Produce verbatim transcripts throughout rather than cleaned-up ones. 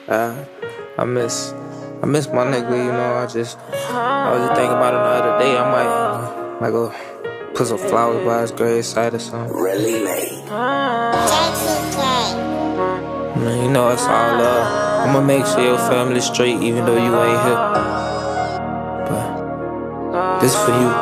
Uh, I miss, I miss my nigga. You know, I just, I was just thinking about him the other day. I might, might go put some flowers by his graveside or something. Really late. Man, you know it's all love. I'ma make sure your family's straight, even though you ain't here. But this for you.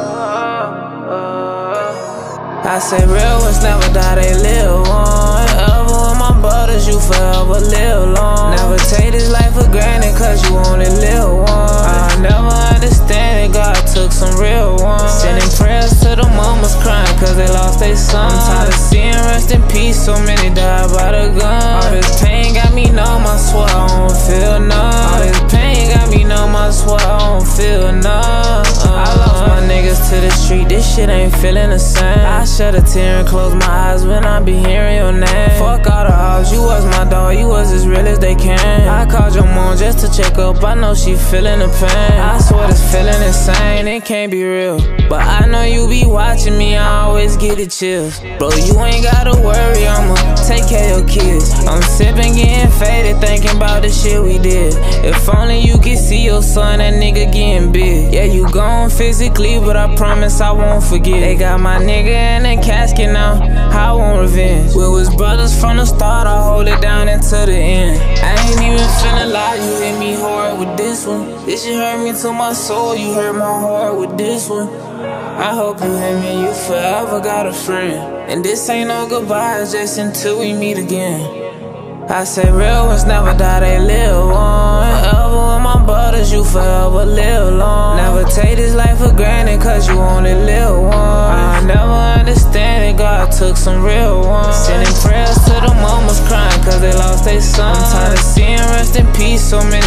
I say real ones never die, they live on. Ever with my brothers, you forever live long. Never take this life for granted, cause you only live one. I'll never understand it, God took some real ones. Sending prayers to the mamas crying, cause they lost their son. I'm tired of seeing rest in peace, so many died by the gun. All this pain got me numb, I swear I don't feel none. All this pain got me numb, I swear I don't feel none. I lost my niggas to the street, this shit ain't feeling the same. I shed a tear and close my eyes when I be hearing your name. Fuck all the odds, you was my dog, you was as real as they can. I called your mom just to check up, I know she feeling the pain. I swear this feeling insane, it can't be real. But I know you be watching me, I always get the chills. Bro, you ain't gotta worry, I'ma take care of your kids. I'm sipping, getting faded, thinking about the shit we did. If only you could see your son, that nigga getting big. Yeah, you gone physically, but I promise I won't forget. They got my nigga in the casket now, I want revenge. We was brothers from the start, I hold it down until the end. I ain't even finna lie, you hit me hard with this one. This shit hurt me to my soul, you hurt my heart with this one. I hope you hear me, you forever got a friend. And this ain't no goodbye, just until we meet again. I say real ones never die, they live on. Ever with my brothers, you forever live long. Never take this life for granted, cause you only live one. I never understand it, God took some real ones. Sending prayers to the mamas crying, cause they lost their son. I'm tired of seeing rest in peace, so many